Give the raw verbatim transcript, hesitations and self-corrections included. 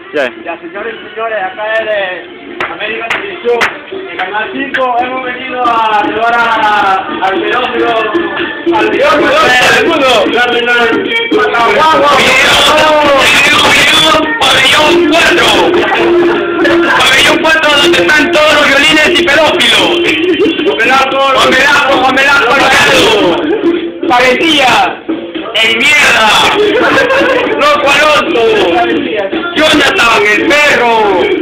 Ya. Ya, señores y señores, acá es de América Televisión, en Canal cinco, hemos venido a llevar a, al pedófilo, al pedófilo del mundo, Pabellón cuatro. Pabellón cuatro, donde están todos los violines y pedófilos. Juan Velasco, Juan Velasco, Alvarado. Parecía. El mierda. Loco Alonso. Jonathan, el perro.